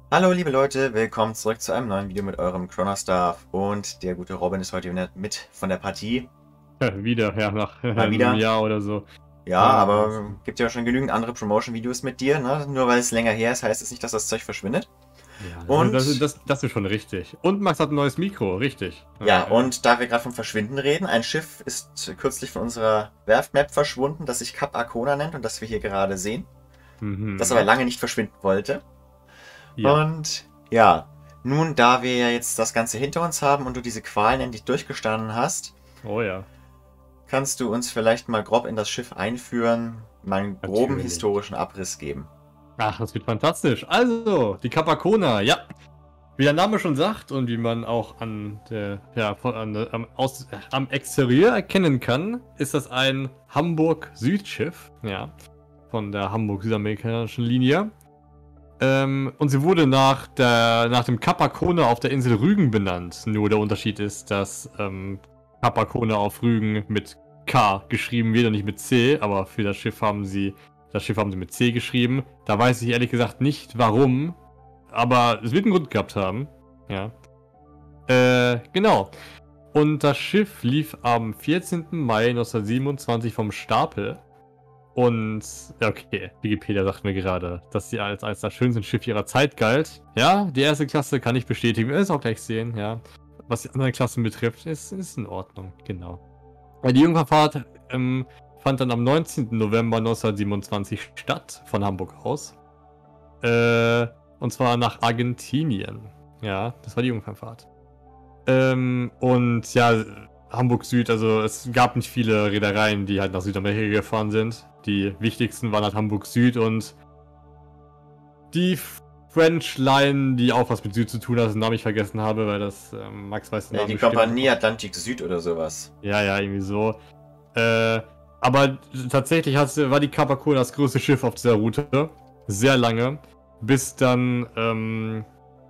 Hallo liebe Leute, willkommen zurück zu einem neuen Video mit eurem Chronostar und der gute Robin ist heute wieder mit von der Partie. Wieder, ja, nach Mal einem wieder. Jahr oder so. Ja, aber gibt ja schon genügend andere Promotion-Videos mit dir, ne? Nur weil es länger her ist, heißt es nicht, dass das Zeug verschwindet. Ja, Und das ist schon richtig. Und Max hat ein neues Mikro, richtig. ja, und da wir gerade vom Verschwinden reden, ein Schiff ist kürzlich von unserer Werftmap verschwunden, das sich Kap Arkona nennt und das wir hier gerade sehen, das aber lange nicht verschwinden wollte. Ja. Und ja, nun, da wir ja jetzt das Ganze hinter uns haben und du diese Qualen endlich durchgestanden hast, Oh ja. kannst du uns vielleicht mal grob in das Schiff einführen, mal einen groben Natürlich. historischen Abriss geben? Ach, das wird fantastisch. Also, die Capacona, ja. Wie der Name schon sagt und wie man auch an der, ja, am Exterieur erkennen kann, ist das ein Hamburg-Südschiff, ja, von der Hamburg-Südamerikanischen Linie. Und sie wurde nach dem Capacona auf der Insel Rügen benannt. Nur der Unterschied ist, dass Capacona auf Rügen mit K geschrieben wird und nicht mit C, aber für das Schiff haben sie mit C geschrieben. Da weiß ich ehrlich gesagt nicht warum, aber es wird einen Grund gehabt haben. Ja. Genau. Und das Schiff lief am 14. Mai 1927 vom Stapel. Und, ja, okay, Wikipedia sagt mir gerade, dass sie als das schönste Schiff ihrer Zeit galt. Ja, die erste Klasse kann ich bestätigen, wir werden es auch gleich sehen, ja. Was die anderen Klassen betrifft, ist in Ordnung, genau. Die Jungfernfahrt fand dann am 19. November 1927 statt, von Hamburg aus. Und zwar nach Argentinien. Ja, das war die Jungfernfahrt. Und ja, Hamburg Süd, also es gab nicht viele Reedereien, die halt nach Südamerika gefahren sind. Die wichtigsten waren halt Hamburg Süd und die French Line, die auch was mit Süd zu tun hat, den Namen ich vergessen habe, weil das Max weiß den Ja, Namen die bestimmt. Kompanie Atlantik Süd oder sowas. Ja, irgendwie so. Aber tatsächlich war die Capacona das größte Schiff auf dieser Route. Sehr lange. Bis dann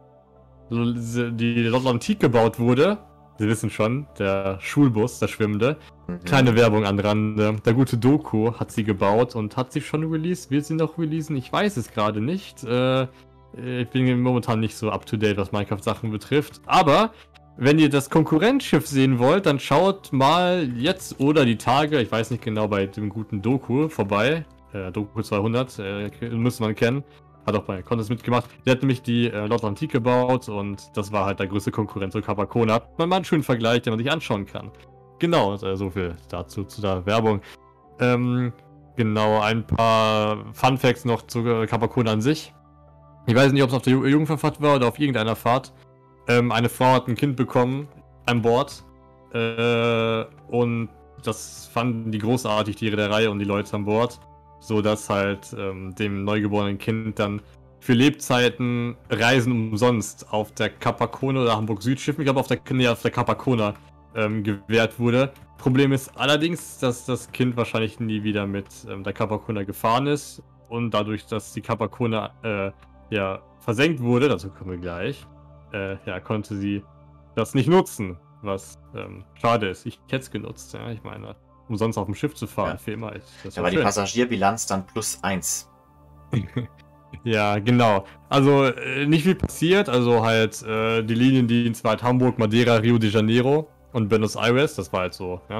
die Atlantik gebaut wurde. Sie wissen schon, der Schulbus, der schwimmende. Kleine Werbung an Rande. Der gute Doku hat sie gebaut und hat sie schon released. Wird sie noch releasen? Ich weiß es gerade nicht. Ich bin momentan nicht so up to date, was Minecraft-Sachen betrifft. Aber wenn ihr das Konkurrenzschiff sehen wollt, dann schaut mal jetzt oder die Tage, ich weiß nicht genau, bei dem guten Doku vorbei. Doku 200, müsste man kennen. Hat auch bei Contest mitgemacht. Der hat nämlich die Atlantik gebaut und das war halt der größte Konkurrent zu Capacona. Hat man mal einen schönen Vergleich, den man sich anschauen kann. Genau, so viel dazu, zu der Werbung. Genau, ein paar Fun Facts noch zu Capacona an sich. Ich weiß nicht, ob es auf der Jungfernfahrt war oder auf irgendeiner Fahrt. Eine Frau hat ein Kind bekommen an Bord. Und das fanden die großartig, die Reederei und die Leute an Bord. So dass halt dem neugeborenen Kind dann für Lebzeiten Reisen umsonst auf der Capacona oder Hamburg Südschiff, ich glaube auf der Capacona gewährt wurde. Problem ist allerdings, dass das Kind wahrscheinlich nie wieder mit der Capacona gefahren ist und dadurch, dass die Capacona ja versenkt wurde, dazu kommen wir gleich, ja, konnte sie das nicht nutzen, was schade ist. Ich hätte es genutzt, ja, ich meine, umsonst auf dem Schiff zu fahren, Ja. für immer. Da war die Passagierbilanz dann +1. Ja, genau. Also nicht viel passiert. Also halt die Liniendienst war halt Hamburg, Madeira, Rio de Janeiro und Buenos Aires. Das war halt so, ja.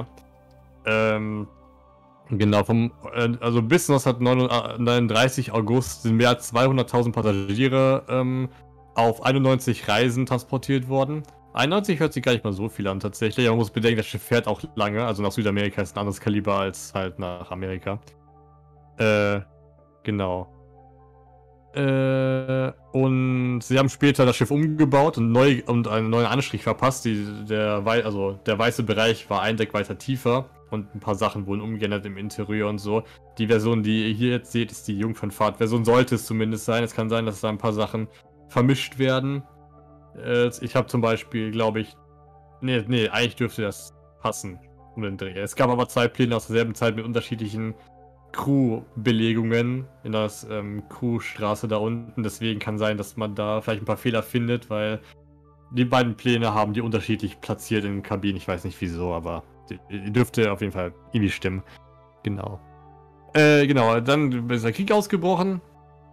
Genau, also bis 1939 August sind mehr als 200.000 Passagiere auf 91 Reisen transportiert worden. 91 hört sich gar nicht mal so viel an tatsächlich, aber man muss bedenken, das Schiff fährt auch lange, also nach Südamerika ist ein anderes Kaliber als halt nach Amerika. Genau. Und sie haben später das Schiff umgebaut und einen neuen Anstrich verpasst. Der weiße Bereich war ein Deck weiter tiefer und ein paar Sachen wurden umgeändert im Interieur und so. Die Version, die ihr hier jetzt seht, ist die Jungfernfahrt-Version, sollte es zumindest sein. Es kann sein, dass da ein paar Sachen vermischt werden. Ich habe zum Beispiel, glaube ich, nee, eigentlich dürfte das passen um den Dreh. Es gab aber zwei Pläne aus derselben Zeit mit unterschiedlichen Crew-Belegungen in das Crewstraße da unten. Deswegen kann sein, dass man da vielleicht ein paar Fehler findet, weil die beiden Pläne haben die unterschiedlich platziert in den Kabinen. Ich weiß nicht wieso, aber die dürfte auf jeden Fall irgendwie stimmen. Genau. Genau, dann ist der Krieg ausgebrochen.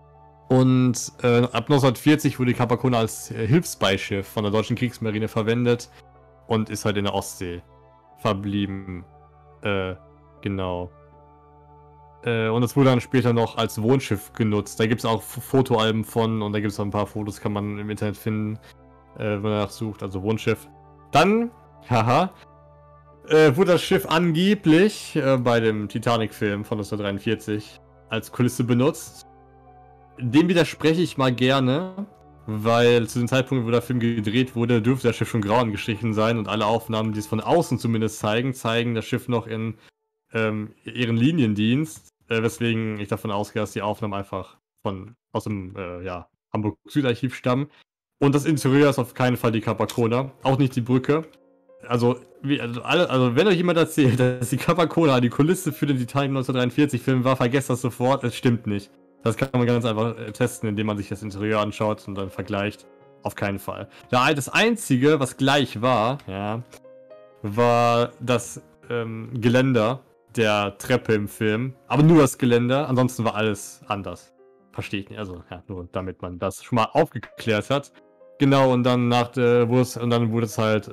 Und ab 1940 wurde die Capacona als Hilfsbeischiff von der deutschen Kriegsmarine verwendet und ist halt in der Ostsee verblieben. Genau. Und es wurde dann später noch als Wohnschiff genutzt. Da gibt es auch Fotoalben von und da gibt es auch ein paar Fotos, kann man im Internet finden, wenn man danach sucht, also Wohnschiff. Dann, haha, wurde das Schiff angeblich bei dem Titanic-Film von 1943 als Kulisse benutzt. Dem widerspreche ich mal gerne, weil zu dem Zeitpunkt, wo der Film gedreht wurde, dürfte das Schiff schon grau angestrichen sein und alle Aufnahmen, die es von außen zumindest zeigen das Schiff noch in ihren Liniendienst, weswegen ich davon ausgehe, dass die Aufnahmen einfach aus dem Hamburg-Südarchiv stammen. Und das Interieur ist auf keinen Fall die Capacona, auch nicht die Brücke. Also wenn euch jemand erzählt, dass die Capacona die Kulisse für den Titanic 1943-Film war, vergesst das sofort, es stimmt nicht. Das kann man ganz einfach testen, indem man sich das Interieur anschaut und dann vergleicht. Auf keinen Fall. Das Einzige, was gleich war, war das Geländer der Treppe im Film. Aber nur das Geländer, ansonsten war alles anders. Verstehe ich nicht. Also, ja, nur damit man das schon mal aufgeklärt hat. Genau, und dann wurde es halt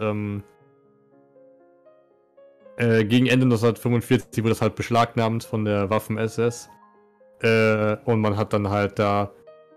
gegen Ende 1945 wurde es halt beschlagnahmt von der Waffen-SS. Und man hat dann halt da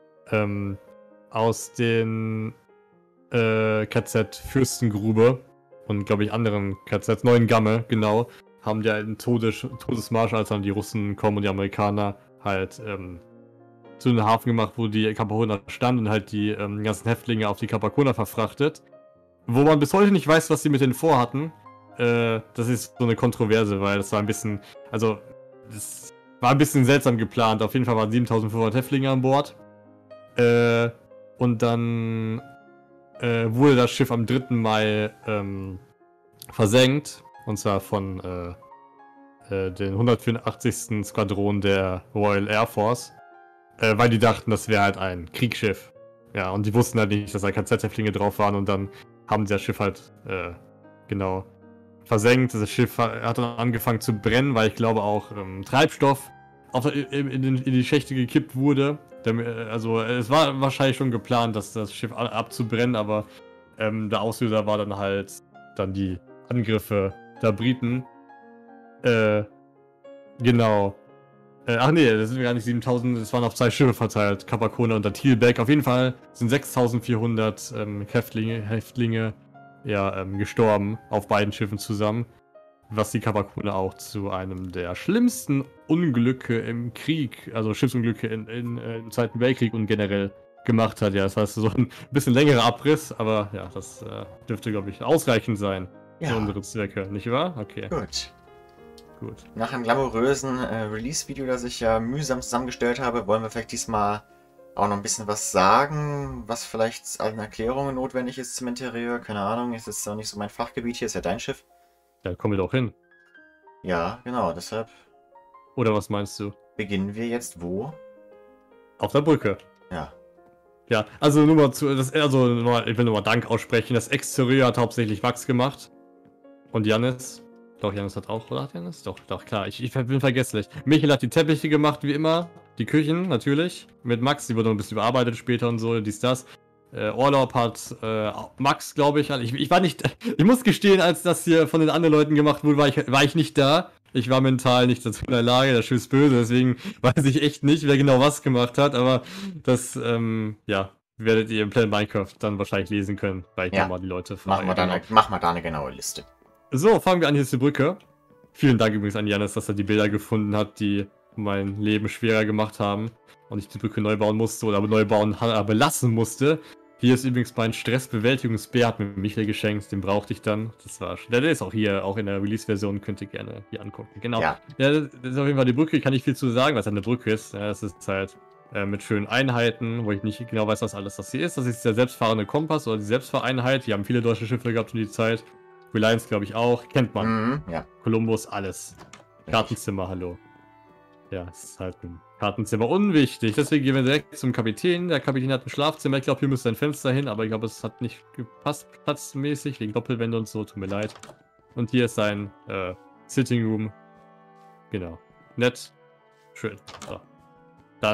aus den KZ Fürstengrube und, glaube ich, anderen KZ, Neuengamme, genau, haben die einen Todesmarsch, als dann die Russen kommen und die Amerikaner halt zu einem Hafen gemacht, wo die Capacona stand und halt die ganzen Häftlinge auf die Capacona verfrachtet. Wo man bis heute nicht weiß, was sie mit denen vorhatten. Das ist so eine Kontroverse, weil das war ein bisschen, das war ein bisschen seltsam geplant. Auf jeden Fall waren 7500 Häftlinge an Bord. Und dann wurde das Schiff am 3. Mai versenkt. Und zwar von den 184. Skwadron der Royal Air Force. Weil die dachten, das wäre halt ein Kriegsschiff. Ja, und die wussten halt nicht, dass da KZ-Häftlinge drauf waren. Und dann haben sie das Schiff halt, versenkt. Das Schiff hat dann angefangen zu brennen, weil ich glaube auch Treibstoff in die Schächte gekippt wurde. Also es war wahrscheinlich schon geplant, dass das Schiff abzubrennen, aber der Auslöser war dann halt die Angriffe der Briten. Genau. Ach nee, das sind gar nicht 7000, das waren auf 2 Schiffe verteilt, Capacona und der Thielbeck. Auf jeden Fall sind 6400 Häftlinge gestorben auf beiden Schiffen zusammen, was die Capacona auch zu einem der schlimmsten Unglücke im Krieg, also Schiffsunglücke im Zweiten Weltkrieg und generell gemacht hat. Ja, das heißt, so ein bisschen längerer Abriss, aber ja, das dürfte, glaube ich, ausreichend sein für unsere Zwecke, nicht wahr? Okay. Gut. Nach einem glamourösen Release-Video, das ich ja mühsam zusammengestellt habe, wollen wir vielleicht diesmal auch noch ein bisschen was sagen, was vielleicht an Erklärungen notwendig ist zum Interieur. Keine Ahnung, ist jetzt auch nicht so mein Fachgebiet hier, ist ja dein Schiff. Ja, kommen wir doch hin. Ja, genau, deshalb. Oder was meinst du? Beginnen wir jetzt wo? Auf der Brücke. Ja. Ja, also nur mal ich will nur mal Dank aussprechen. Das Exterieur hat hauptsächlich Wachs gemacht. Und Jannis. Doch, Jannis hat auch, oder hat Jannis? Doch, klar, ich bin vergesslich. Michael hat die Teppiche gemacht, wie immer. Die Küchen, natürlich. Mit Max, die wurde noch ein bisschen überarbeitet später und so, dies, das. Orlaub hat Max, glaube ich. Ich war nicht. Ich muss gestehen, als das hier von den anderen Leuten gemacht wurde, war ich nicht da. Ich war mental nicht dazu in der Lage, das Schiff ist böse, deswegen weiß ich echt nicht, wer genau was gemacht hat, aber das, werdet ihr im Plan Minecraft dann wahrscheinlich lesen können, weil ich nochmal die Leute frage. Mach mal da eine genaue Liste. So, fangen wir an, hier ist die Brücke. Vielen Dank übrigens an Jannis, dass er die Bilder gefunden hat, die mein Leben schwerer gemacht haben und ich die Brücke neu bauen musste oder neu bauen belassen musste. Hier ist übrigens mein Stressbewältigungsbär, hat mir Michael geschenkt, den brauchte ich dann. Der ist auch hier, auch in der Release-Version, könnt ihr gerne hier angucken. Genau. Ja, das ist auf jeden Fall die Brücke, kann ich viel zu sagen, was eine Brücke ist. Ja, das ist halt mit schönen Einheiten, wo ich nicht genau weiß, was alles das hier ist. Das ist der selbstfahrende Kompass oder die Selbstfahreinheit. Die haben viele deutsche Schiffe gehabt um die Zeit. Reliance, glaube ich, auch. Kennt man. Ja. Columbus, alles. Kartenzimmer, hallo. Ja, es ist halt ein Kartenzimmer unwichtig. Deswegen gehen wir direkt zum Kapitän. Der Kapitän hat ein Schlafzimmer. Ich glaube, hier müsste ein Fenster hin, aber ich glaube, es hat nicht gepasst, platzmäßig, wegen Doppelwände und so. Tut mir leid. Und hier ist sein Sitting Room. Genau. Nett. Schön. So. Dann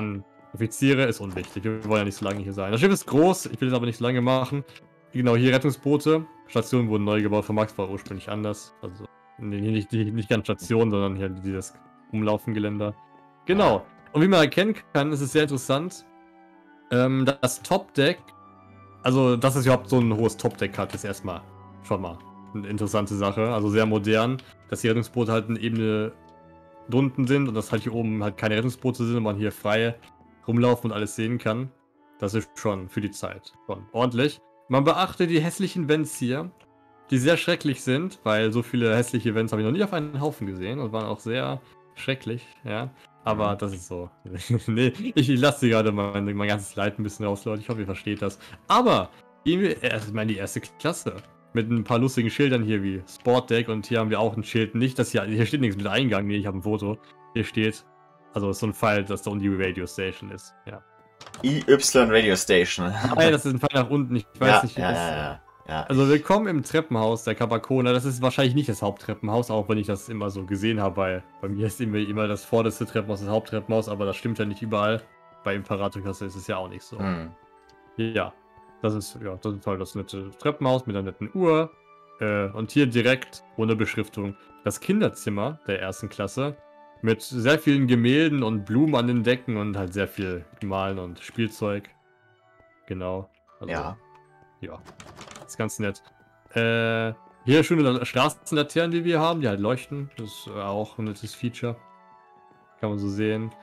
Offiziere ist unwichtig. Wir wollen ja nicht so lange hier sein. Das Schiff ist groß, ich will es aber nicht so lange machen. Genau, hier Rettungsboote. Stationen wurden neu gebaut. Von Max war ursprünglich anders. Also nicht ganz Station, sondern hier dieses Umlaufengeländer. Genau. Und wie man erkennen kann, ist es sehr interessant. Das Topdeck, also dass es überhaupt so ein hohes Topdeck hat, ist erstmal schon mal eine interessante Sache. Also sehr modern, dass die Rettungsboote halt eine Ebene drunten sind und dass halt hier oben halt keine Rettungsboote sind und man hier frei rumlaufen und alles sehen kann. Das ist schon für die Zeit schon ordentlich. Man beachte die hässlichen Vents hier, die sehr schrecklich sind, weil so viele hässliche Vents habe ich noch nie auf einen Haufen gesehen und waren auch sehr schrecklich, ja. Aber das ist so. Nee, ich lasse gerade mein ganzes Leid ein bisschen raus, Leute. Ich hoffe, ihr versteht das. Aber, ich meine, die erste Klasse. Mit ein paar lustigen Schildern hier wie Sportdeck und hier haben wir auch ein Schild. Nicht, dass hier steht nichts mit Eingang. Nee, ich habe ein Foto. Hier steht, also ist so ein Pfeil, dass da unten die Radio Station ist. Ja. IY Radio Station. Nein, das ist ein Pfeil nach unten. Ich weiß nicht, wie das ja. Also willkommen im Treppenhaus der Capacona. Das ist wahrscheinlich nicht das Haupttreppenhaus, auch wenn ich das immer so gesehen habe, weil bei mir ist immer das vorderste Treppenhaus das Haupttreppenhaus, aber das stimmt ja nicht überall. Bei Imperatorklasse ist es ja auch nicht so. Ja, das ist halt das nette Treppenhaus mit einer netten Uhr. Und hier direkt, ohne Beschriftung, das Kinderzimmer der ersten Klasse. Mit sehr vielen Gemälden und Blumen an den Decken und halt sehr viel Malen und Spielzeug. Genau. Also, ja. Ist ganz nett. Hier schöne Straßenlaternen, die wir haben, die halt leuchten. Das ist auch ein nettes Feature. Kann man so sehen.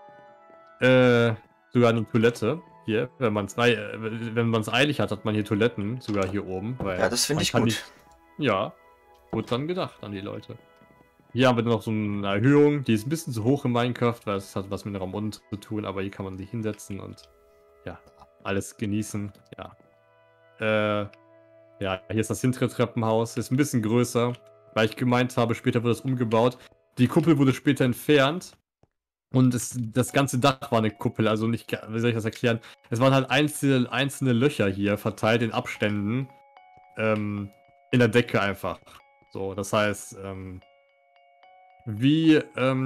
Sogar eine Toilette. Hier, wenn man es eilig hat, hat man hier Toiletten. Sogar hier oben. Weil ja, das finde ich gut. Ja, gut dann gedacht an die Leute. Hier haben wir noch so eine Erhöhung. Die ist ein bisschen zu hoch in Minecraft, weil es hat was mit Raum unten zu tun. Aber hier kann man sich hinsetzen und ja, alles genießen. Ja. Ja, hier ist das hintere Treppenhaus. Ist ein bisschen größer, weil ich gemeint habe, später wurde es umgebaut. Die Kuppel wurde später entfernt. Und das ganze Dach war eine Kuppel, also nicht, wie soll ich das erklären? Es waren halt einzelne Löcher hier, verteilt in Abständen. In der Decke einfach. So, das heißt, die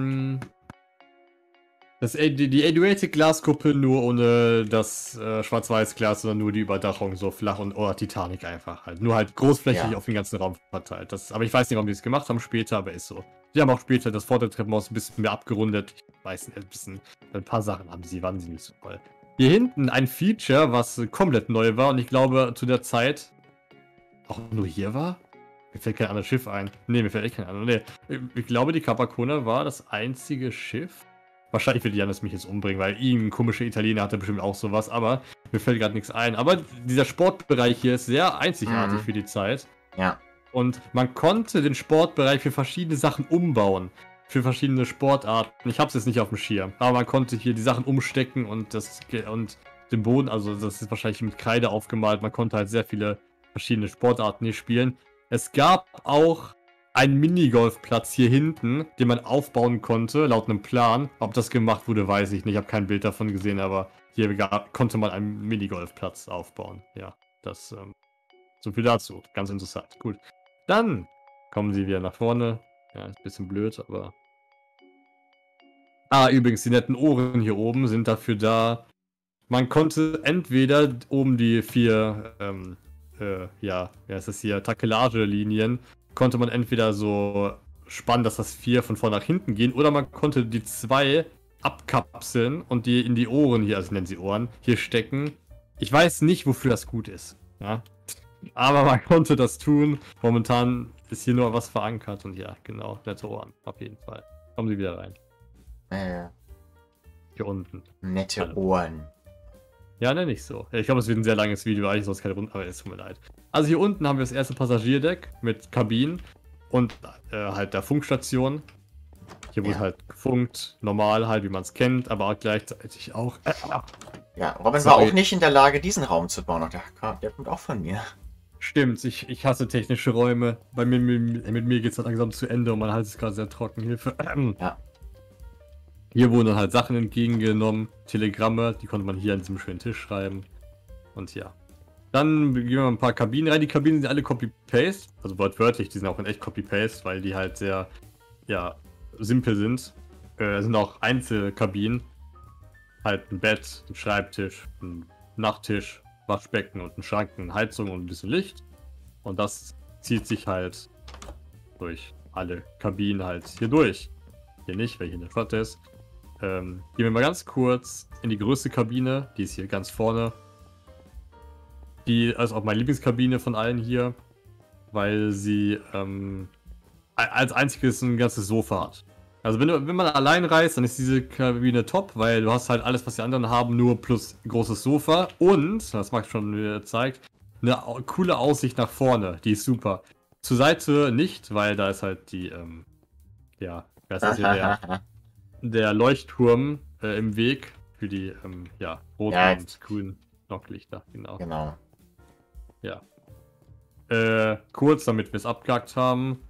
A-Duatic-Glaskuppel nur ohne das Schwarz-Weiß-Glas, sondern nur die Überdachung so flach oder Titanic einfach halt. Nur halt großflächig auf den ganzen Raum verteilt. Aber ich weiß nicht, warum die es gemacht haben später, aber ist so. Die haben auch später das Vordertreppenhaus ein bisschen mehr abgerundet. Ich weiß nicht, ein paar Sachen waren sie nicht so toll. Hier hinten ein Feature, was komplett neu war und ich glaube zu der Zeit auch nur hier war. Mir fällt kein anderes Schiff ein. Ne, mir fällt echt kein anderes. Ne, ich glaube, die Capacona war das einzige Schiff. Wahrscheinlich wird Janis mich jetzt umbringen, weil irgendein komischer Italiener hatte bestimmt auch sowas, aber mir fällt gerade nichts ein. Aber dieser Sportbereich hier ist sehr einzigartig für die Zeit. Ja. Und man konnte den Sportbereich für verschiedene Sachen umbauen. Für verschiedene Sportarten. Ich habe es jetzt nicht auf dem Schirm. Aber man konnte hier die Sachen umstecken und den Boden, also das ist wahrscheinlich mit Kreide aufgemalt. Man konnte halt sehr viele verschiedene Sportarten hier spielen. Es gab auch einen Minigolfplatz hier hinten, den man aufbauen konnte, laut einem Plan. Ob das gemacht wurde, weiß ich nicht. Ich habe kein Bild davon gesehen, aber hier konnte man einen Minigolfplatz aufbauen. Ja, das so viel dazu. Ganz interessant. Gut. Dann kommen sie wieder nach vorne. Ja, ist ein bisschen blöd, aber... übrigens, die netten Ohren hier oben sind dafür da. Man konnte entweder oben die 4, wie heißt das hier, Takelagelinien, konnte man entweder so spannen, dass das 4 von vorne nach hinten gehen, oder man konnte die 2 abkapseln und die in die Ohren hier, also nennen sie Ohren, hier stecken. Ich weiß nicht, wofür das gut ist. Ja. Aber man konnte das tun. Momentan ist hier nur was verankert und ja, genau, nette Ohren, auf jeden Fall. Kommen Sie wieder rein. Hier unten. Nette Ohren. Ja, ne, nicht so. Ich glaube, es wird ein sehr langes Video, eigentlich sonst keine Runde, aber es tut mir leid. Also hier unten haben wir das erste Passagierdeck mit Kabinen und halt der Funkstation. Hier wurde halt gefunkt, normal halt, wie man es kennt, aber auch gleichzeitig auch... Ja, Robin war auch nicht in der Lage, diesen Raum zu bauen. Der kommt auch von mir. Stimmt, ich hasse technische Räume. Mit mir geht es langsam zu Ende und mein Hals ist gerade sehr trocken. Hilfe. Ja. Hier wurden dann halt Sachen entgegengenommen, Telegramme, die konnte man hier an diesem schönen Tisch schreiben. Und ja. Dann gehen wir mal ein paar Kabinen rein. Die Kabinen sind alle Copy-Paste, also wortwörtlich, die sind auch in echt Copy-Paste, weil die halt sehr, ja, simpel sind. Sind auch Einzelkabinen. halt ein Bett, ein Schreibtisch, ein Nachttisch, Waschbecken und ein Schrank, eine Heizung und ein bisschen Licht. Und das zieht sich halt durch alle Kabinen halt hier durch. Hier nicht, weil hier eine Flotte ist. Gehen wir mal ganz kurz in die größte Kabine. Die ist hier ganz vorne. Die ist auch meine Lieblingskabine von allen hier, weil sie als einziges ein ganzes Sofa hat. Also wenn man allein reist, dann ist diese Kabine top, weil du hast halt alles, was die anderen haben, nur plus großes Sofa. Und, das Max schon wieder zeigt, eine coole Aussicht nach vorne. Die ist super. Zur Seite nicht, weil da ist halt die, ja, wer ist das hier, der Leuchtturm im Weg für die, ja, roten und grünen Knocklichter, genau. Genau. Ja. Kurz, damit wir es abgehakt haben.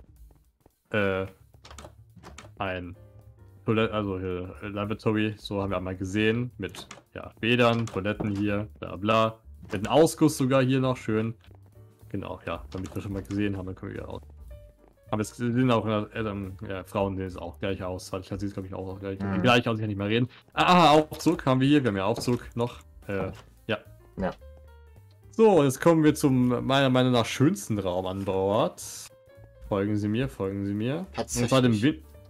Ein Toilette, also hier, Lavatory, so haben wir einmal gesehen, mit ja, Bädern, Toiletten hier, bla bla. Mit einem Ausguss sogar hier noch, schön. Genau, ja, damit wir schon mal gesehen haben, dann können wir wieder aus. Aber es sind auch ja, Frauen, sehen es auch gleich aus. Ich hatte sie, glaube ich, auch gleich, gleich aus, ich kann nicht mehr reden. Aufzug haben wir hier, wir haben ja Aufzug noch. Ja. Ja. So, jetzt kommen wir zum meiner Meinung nach schönsten Raum an Bord. Folgen Sie mir, folgen Sie mir. Und zwar dem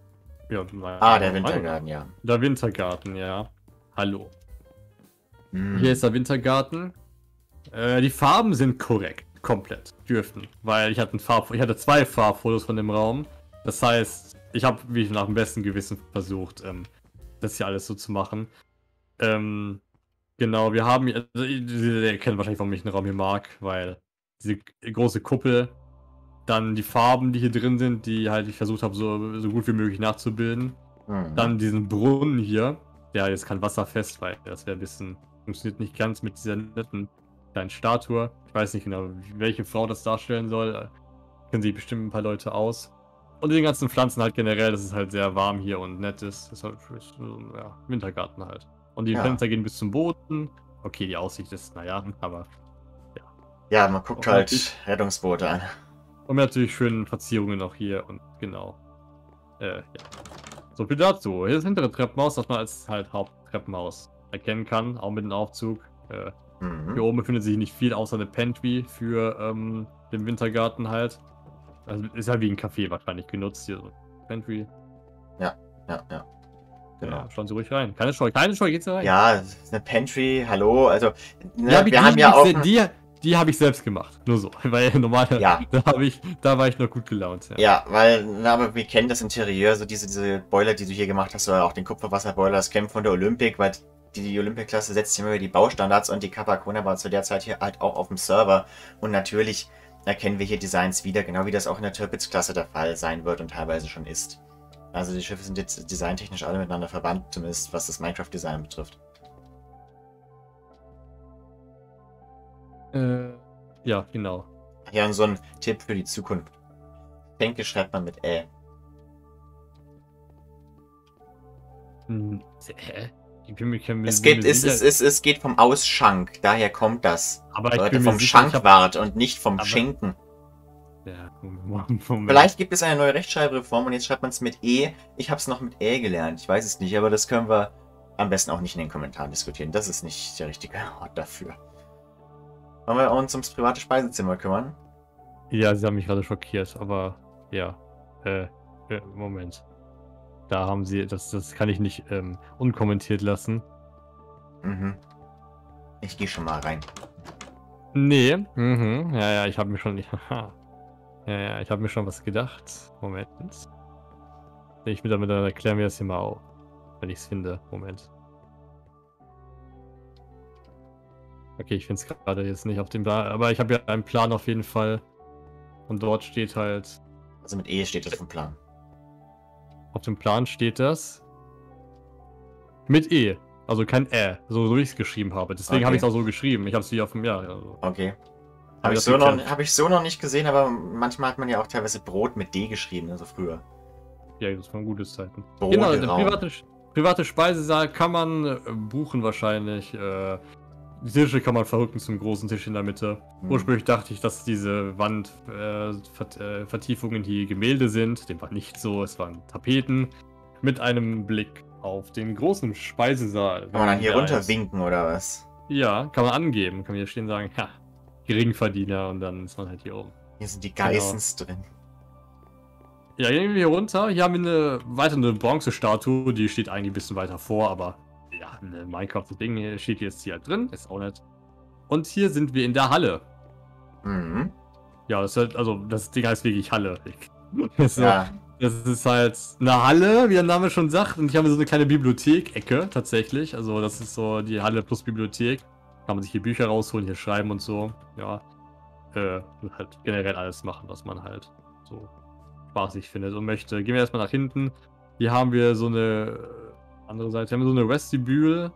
der Wintergarten, ja. Der Wintergarten, ja. Hallo. Hier ist der Wintergarten. Die Farben sind korrekt, komplett, dürften. Weil ich hatte 2 Farbfotos von dem Raum. Das heißt, ich habe, wie ich nach dem besten Gewissen versucht, das hier alles so zu machen. Genau, wir haben, also, ihr kennt wahrscheinlich, warum ich den Raum hier mag, weil diese große Kuppel, dann die Farben, die hier drin sind, die halt ich versucht habe, so gut wie möglich nachzubilden. Dann diesen Brunnen hier, der jetzt kein Wasser fest, weil das wäre ein bisschen, funktioniert nicht ganz mit dieser netten kleinen Statue. Ich weiß nicht genau, welche Frau das darstellen soll. Kennen sich bestimmt ein paar Leute aus. Und die ganzen Pflanzen halt generell, dass es halt sehr warm hier und nett ist. Das ist halt ja, Wintergarten halt. Und die Fenster gehen bis zum Boden. Okay, die Aussicht ist, naja, aber ja. Ja, man guckt halt Rettungsboote an. Und natürlich schöne Verzierungen auch hier und genau. Ja. So viel dazu. Hier ist das hintere Treppenhaus, das man als halt Haupttreppenhaus erkennen kann, auch mit dem Aufzug. Hier oben befindet sich nicht viel außer eine Pantry für den Wintergarten halt. Also ist halt wie ein Café wahrscheinlich genutzt hier so. Pantry. Ja. Genau. Ja, schauen Sie ruhig rein. Keine Scheu, geht's da rein. Ja, eine Pantry, hallo, also ja, wir haben ja auch... Die habe ich selbst gemacht, nur so, weil normal, da war ich noch gut gelaunt. Ja, weil, aber wir kennen das Interieur, so diese Boiler, die du hier gemacht hast, oder auch den Kupferwasserboiler, das kennen von der Olympic, weil die Olympic-Klasse setzt sich immer über die Baustandards und die Capacona war zu der Zeit hier halt auch auf dem Server und natürlich erkennen wir hier Designs wieder, genau wie das auch in der Tirpitz-Klasse der Fall sein wird und teilweise schon ist. Also die Schiffe sind jetzt designtechnisch alle miteinander verwandt, zumindest was das Minecraft-Design betrifft. Ja, genau. Ja, und so ein Tipp für die Zukunft. Denke schreibt man mit Ä. Es geht vom Ausschank, daher kommt das. Aber ich Leute, vom Schankwart und nicht vom Schinken. Ja, Moment. Vielleicht gibt es eine neue Rechtschreibreform und jetzt schreibt man es mit E. Ich habe es noch mit Ä gelernt. Ich weiß es nicht, aber das können wir am besten auch nicht in den Kommentaren diskutieren. Das ist nicht der richtige Ort dafür. Wollen wir uns ums private Speisezimmer kümmern? Ja, sie haben mich gerade schockiert, aber ja. Moment. Da haben sie, das kann ich nicht unkommentiert lassen. Ich gehe schon mal rein. Nee, ja, ich habe mir schon, ich habe mir schon was gedacht. Moment. Ich will damit, dann erklären wir das hier mal auf. Wenn ich es finde. Moment. Okay, ich finde es gerade jetzt nicht auf dem Plan, aber ich habe ja einen Plan auf jeden Fall. Und dort steht halt... Also mit E steht das auf dem Plan. Auf dem Plan steht das mit E, also kein Ä, so wie ich es geschrieben habe. Deswegen habe ich es auch so geschrieben. Ich habe es wie auf dem Also. Okay. Habe ich so noch nicht gesehen, aber manchmal hat man ja auch teilweise Brot mit D geschrieben, also früher. Ja, das waren gute Zeiten. Genau, der private Speisesaal kann man buchen wahrscheinlich. Die Tische kann man verrücken zum großen Tisch in der Mitte. Ursprünglich dachte ich, dass diese Wandvertiefungen hier Gemälde sind. Dem war nicht so. Es waren Tapeten mit einem Blick auf den großen Speisesaal. Kann man dann hier Der runter ist- winken oder was? Ja, kann man angeben. Kann man hier stehen und sagen, ja, Geringverdiener und dann ist man halt hier oben. Hier sind die Genau. Geissens drin. Ja, gehen wir hier runter. Hier haben wir eine weitere Bronzestatue, die steht eigentlich ein bisschen weiter vor, aber ja, eine Minecraft-Ding hier steht jetzt hier halt drin, ist auch nett. Und hier sind wir in der Halle. Mhm. Ja, das ist halt, also das Ding heißt wirklich Halle. Das ist, Ja. das ist halt eine Halle, wie der Name schon sagt. Und hier haben wir so eine kleine Bibliothek-Ecke tatsächlich. Also das ist so die Halle plus Bibliothek. Kann man sich hier Bücher rausholen, hier schreiben und so. Ja. Und halt generell alles machen, was man halt so spaßig findet und möchte. Gehen wir erstmal nach hinten. Hier haben wir so eine andere Seite. Hier haben wir so eine Vestibül.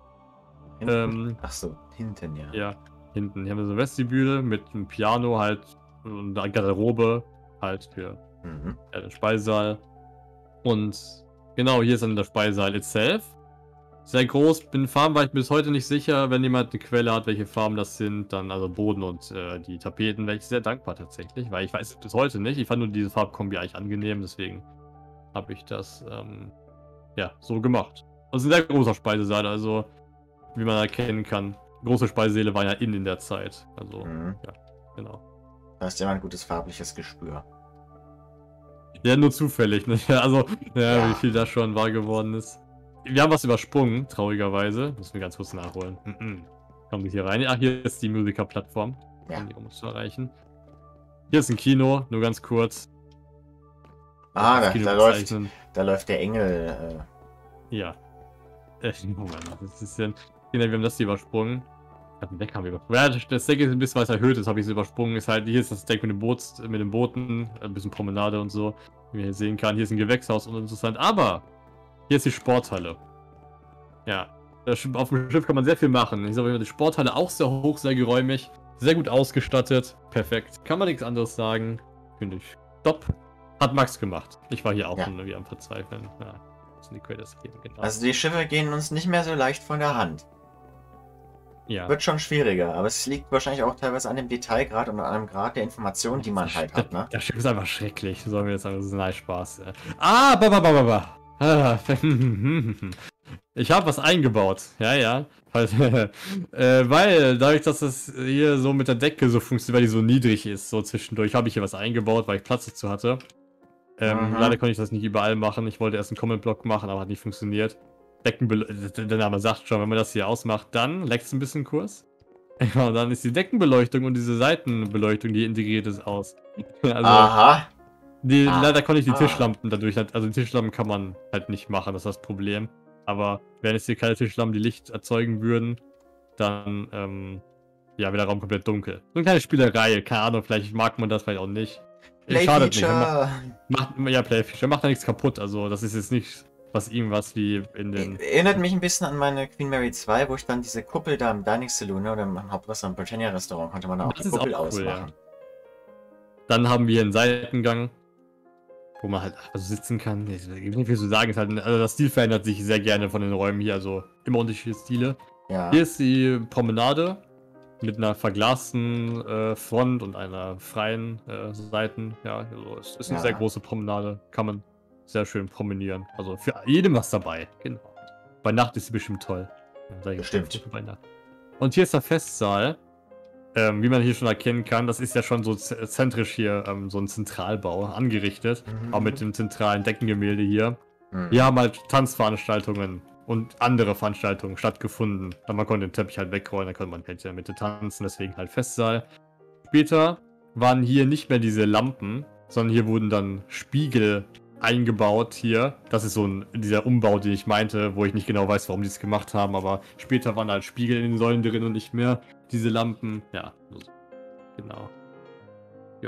Ach so, hinten, ja. Ja, hinten. Hier haben wir so eine Vestibüle mit einem Piano halt und einer Garderobe halt für den Speisesaal. Und genau, hier ist dann der Speisesaal itself. Sehr groß. Bin Farben war ich bis heute nicht sicher. Wenn jemand eine Quelle hat, welche Farben das sind, dann also Boden und die Tapeten, wäre ich sehr dankbar tatsächlich, weil ich weiß es bis heute nicht. Ich fand nur diese Farbkombi eigentlich angenehm, deswegen habe ich das ja so gemacht. Das ist ein sehr großer Speisesaal, also wie man erkennen kann. Große Speisesäle waren ja in der Zeit. Also, ja, genau. Da hast du immer ein gutes farbliches Gespür. Ja, nur zufällig, ne? Also, Ja. wie viel das schon wahr geworden ist. Wir haben was übersprungen, traurigerweise. Müssen wir ganz kurz nachholen. Kommen wir hier rein. Ach, hier ist die Musiker-Plattform, Ja. um uns zu erreichen. Hier ist ein Kino, nur ganz kurz. Ah, Das da, Kino da, läuft, bezeichnen. da läuft der Engel. Ja. Moment, das ist ja. Wir haben das hier übersprungen. Den Deck haben wir übersprungen. Ja, das Deck ist ein bisschen was erhöht, das habe ich so übersprungen. Ist halt, hier ist das Deck mit den Booten, ein bisschen Promenade und so, wie man hier sehen kann. Hier ist ein Gewächshaus, uninteressant. Aber hier ist die Sporthalle. Ja, auf dem Schiff kann man sehr viel machen. Ich sage, die Sporthalle auch sehr hoch, sehr geräumig, sehr gut ausgestattet. Perfekt. Kann man nichts anderes sagen. Finde ich top. Hat Max gemacht. Ich war hier auch schon irgendwie am Verzweifeln. Ja, müssen die Credits geben, genau. Also die Schiffe gehen uns nicht mehr so leicht von der Hand. Ja. Wird schon schwieriger, aber es liegt wahrscheinlich auch teilweise an dem Detailgrad und an dem Grad der Informationen, die man halt hat, ne? Das Schiff ist einfach schrecklich, sollen wir jetzt sagen, das ist ein Spaß. Ah, ich habe was eingebaut, ja. Weil dadurch, dass das hier so mit der Decke so funktioniert, weil die so niedrig ist, so zwischendurch, habe ich hier was eingebaut, weil ich Platz dazu hatte. Leider konnte ich das nicht überall machen. Ich wollte erst einen Comment-Block machen, aber hat nicht funktioniert. Der Name sagt schon, wenn man das hier ausmacht, dann leckt es ein bisschen Kurs. Ja, und dann ist die Deckenbeleuchtung und diese Seitenbeleuchtung, die integriert ist, aus. Also, Aha. leider konnte ich die Tischlampen dadurch, also die Tischlampen kann man halt nicht machen, das ist das Problem. Aber wenn es hier keine Tischlampen, die Licht erzeugen würden, dann, ja, wäre der Raum komplett dunkel. So eine kleine Spielerei, keine Ahnung, vielleicht mag man das, vielleicht auch nicht. Schadet nicht. Playfeature. Macht da nichts kaputt, also das ist jetzt nicht irgendwas wie in den... Erinnert mich ein bisschen an meine Queen Mary 2, wo ich dann diese Kuppel da im Dining Saloon oder im Hauptrestaurant, im Britannia Restaurant, konnte man da auch die Kuppel ausmachen. Ja. Dann haben wir einen Seitengang, wo man halt sitzen kann. Ich will nicht viel zu sagen, ist halt, also das Stil verändert sich sehr gerne von den Räumen hier, also immer unterschiedliche Stile. Ja. Hier ist die Promenade mit einer verglasten Front und einer freien Seiten. Ja, also es ist eine sehr große Promenade, kann man sehr schön promenieren. Also für jedem was dabei, genau. Bei Nacht ist sie bestimmt toll. Ja, bestimmt. Bei Nacht. Und hier ist der Festsaal. Wie man hier schon erkennen kann, das ist ja schon so zentrisch hier, so ein Zentralbau angerichtet. Auch mit dem zentralen Deckengemälde hier. Hier haben halt Tanzveranstaltungen und andere Veranstaltungen stattgefunden. Man konnte den Teppich halt wegrollen, dann konnte man halt in der Mitte tanzen, deswegen halt Festsaal. Später waren hier nicht mehr diese Lampen, sondern hier wurden dann Spiegel eingebaut hier. Das ist so dieser Umbau, den ich meinte, wo ich nicht genau weiß, warum die es gemacht haben, aber später waren halt Spiegel in den Säulen drin und nicht mehr diese Lampen. Ja, genau. Ja.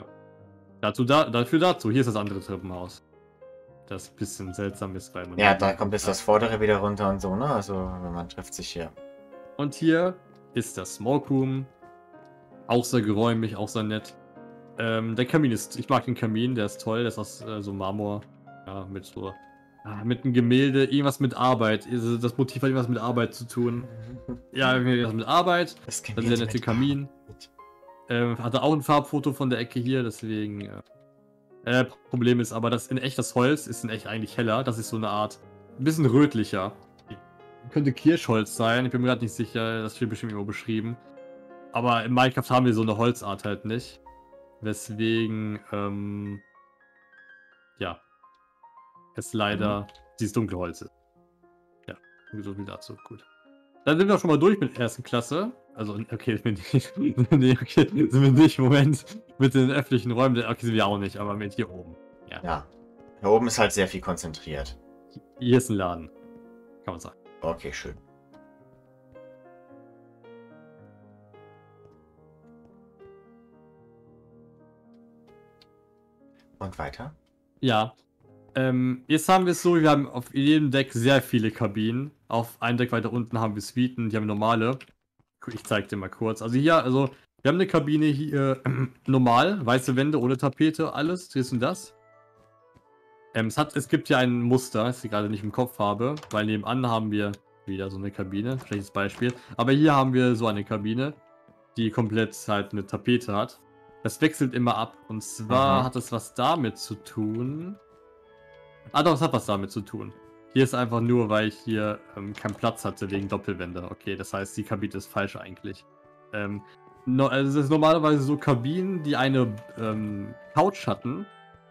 Dazu. Hier ist das andere Treppenhaus. Das ein bisschen seltsam ist, weil man... Ja, da kommt jetzt das Vordere wieder runter und so, ne? Also, man trifft sich hier. Und hier ist das Smoke Room. Auch sehr geräumig, auch sehr nett. Der Kamin ist... Ich mag den Kamin, der ist toll. Der ist aus so Marmor. Ja, mit so... mit einem Gemälde, irgendwas mit Arbeit. Das Motiv hat irgendwas mit Arbeit zu tun. Ja, irgendwas mit Arbeit. Das ist der nette Kamin. Hatte auch ein Farbfoto von der Ecke hier, deswegen... Problem ist aber, dass in echt das Holz ist in echt eigentlich heller. Das ist so eine Art... Ein bisschen rötlicher. könnte Kirschholz sein. Ich bin mir gerade nicht sicher, das steht bestimmt irgendwo beschrieben. Aber in Minecraft haben wir so eine Holzart halt nicht. Weswegen, ja, es leider dieses dunkle Holz ist. Ja, so viel dazu. Gut. Dann sind wir auch schon mal durch mit der ersten Klasse. Also, okay, nee, okay, sind wir nicht, Moment, mit den öffentlichen Räumen, okay, sind wir auch nicht, aber mit hier oben. Ja. Ja. Hier oben ist halt sehr viel konzentriert. Hier ist ein Laden. Kann man sagen. Okay, schön. Und weiter? Ja. Jetzt haben wir es so, wir haben auf jedem Deck sehr viele Kabinen. Auf einem Deck weiter unten haben wir Suiten, die haben normale. Ich zeige dir mal kurz. Also hier, also wir haben eine Kabine hier normal, weiße Wände ohne Tapete, alles. Siehst du das? Es gibt ja ein Muster, das ich gerade nicht im Kopf habe, weil nebenan haben wir wieder so eine Kabine, schlechtes Beispiel. Aber hier haben wir so eine Kabine, die komplett halt eine Tapete hat. Das wechselt immer ab. Und zwar hat es was damit zu tun. Ah doch, es hat was damit zu tun. Hier ist einfach nur, weil ich hier keinen Platz hatte wegen Doppelwände. Okay, das heißt, die Kabine ist falsch eigentlich. Also es ist normalerweise so Kabinen, die eine Couch hatten